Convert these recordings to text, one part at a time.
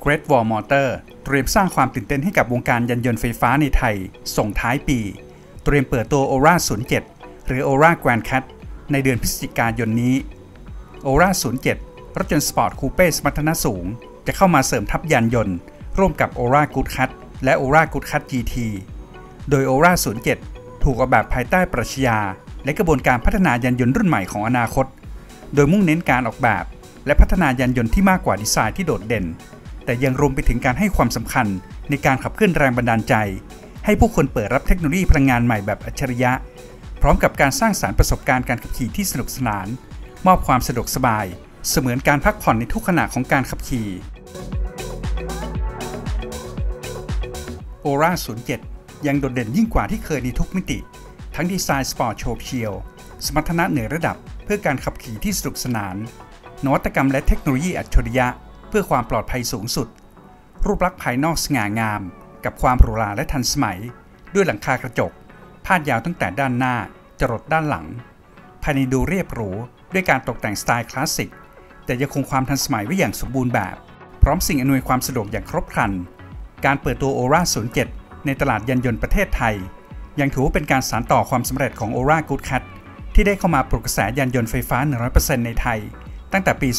Great Wall Motor เตรียมสร้างความตื่นเต้นให้กับวงการยานยนต์ไฟฟ้าในไทยส่งท้ายปีเตรียมเปิดตัว Aura 07 หรือ Aura Grand Cat ในเดือนพฤศจิกายนนี้ Aura 07 รถยนต์สปอร์ตคูเป้สมรรถนะสูงจะเข้ามาเสริมทัพยานยนต์ร่วมกับ Aura Good Cat และ Aura Good Cat GT โดย Aura 07 ถูกออกแบบภายใต้ปรัชญาและกระบวนการพัฒนายานยนต์รุ่นใหม่ของอนาคตโดยมุ่งเน้นการออกแบบและพัฒนายานยนต์ที่มากกว่าดีไซน์ที่โดดเด่นแต่ยังรวมไปถึงการให้ความสำคัญในการขับเคลื่อนแรงบันดาลใจให้ผู้คนเปิดรับเทคโนโลยีพลังงานใหม่แบบอัจฉริยะพร้อมกับการสร้างสรรค์ประสบการณ์การขับขี่ที่สนุกสนานมอบความสะดวกสบายเสมือนการพักผ่อนในทุกขณะของการขับขี่ Aura 07 ยังโดดเด่นยิ่งกว่าที่เคยในทุกมิติทั้งดีไซน์สปอร์ตโฉบเฉี่ยวสมรรถนะเหนือระดับเพื่อการขับขี่ที่สนุกสนานนวัตกรรมและเทคโนโลยีอัจฉริยะเพื่อความปลอดภัยสูงสุดรูปลักษณ์ภายนอกสง่างามกับความหรูหราและทันสมัยด้วยหลังคากระจกพาดยาวตั้งแต่ด้านหน้าจรดด้านหลังภายในดูเรียบหรูด้วยการตกแต่งสไตล์คลาสสิกแต่ยังคงความทันสมัยไว้อย่างสมบูรณ์แบบพร้อมสิ่งอำนวยความสะดวกอย่างครบครันการเปิดตัว Aura 07 ในตลาดยานยนต์ประเทศไทยยังถือว่าเป็นการสานต่อความสำเร็จของ Aura Good Cat ที่ได้เข้ามาปลุกกระแสยานยนต์ไฟฟ้า 100% ในไทยตั้งแต่ปี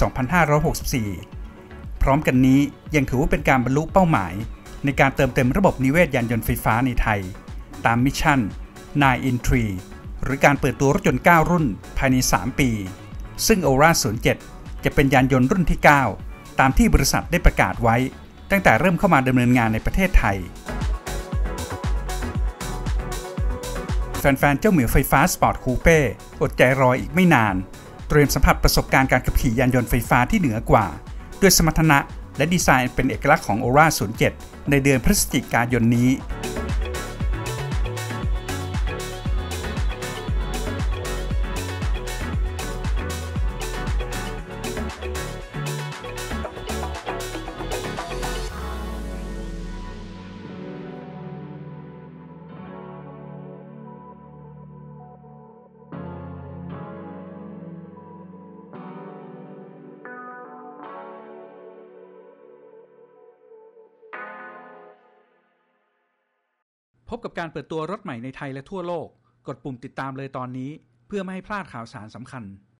2564 พร้อมกันนี้ยังถือว่าเป็นการบรรลุเป้าหมายในการเติมเต็มระบบนิเวศยานยนต์ไฟฟ้าในไทยตามมิชชั่น 9 in 3 หรือการเปิดตัวรถยนต์ 9 รุ่นภายใน 3 ปีซึ่ง Aura 07 จะเป็นยานยนต์รุ่นที่ 9 ตามที่บริษัทได้ประกาศไว้ตั้งแต่เริ่มเข้ามาดำเนินงานในประเทศไทยแฟนๆ เจ้าเหมียวไฟฟ้าสปอร์ตคูเป้อดใจรออีกไม่นานเตรียมสัมผัสประสบการณ์การขับขี่ยานยนต์ไฟฟ้าที่เหนือกว่าด้วยสมรรถนะและดีไซน์เป็นเอกลักษณ์ของ Aura 07 ในเดือนพฤศจิกายนนี้พบกับการเปิดตัวรถใหม่ในไทยและทั่วโลกกดปุ่มติดตามเลยตอนนี้เพื่อไม่ให้พลาดข่าวสารสำคัญ